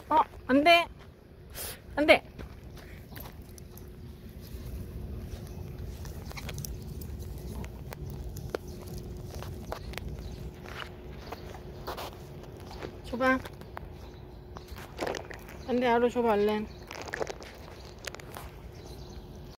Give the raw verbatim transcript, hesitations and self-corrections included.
어, 안 돼. 안 돼. 줘봐. 안 돼, 아로 줘봐, 얼른.